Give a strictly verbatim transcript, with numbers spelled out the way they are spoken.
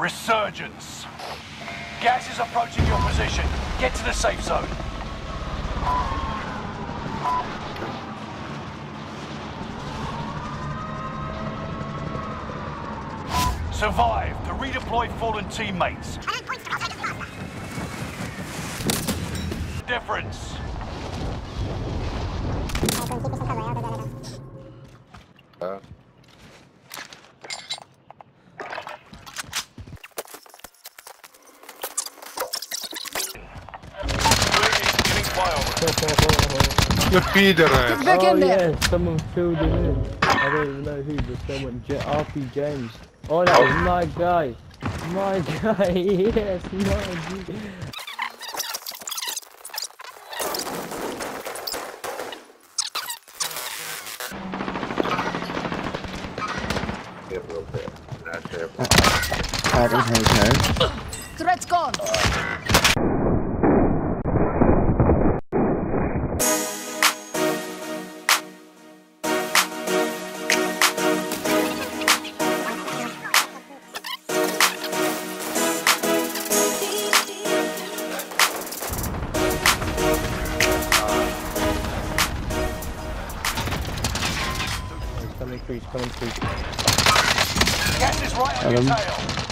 Resurgence. Gas is approaching your position. Get to the safe zone. Survive to redeploy fallen teammates. Difference. Uh. The feeder. Get back oh in there. Yeah, someone filled him in. I don't even know who, but someone, RPJames. Oh, that was my guy. My guy, yes, my guy. I can take her. Threat's gone. Coming through, coming through. Gas is right on your tail.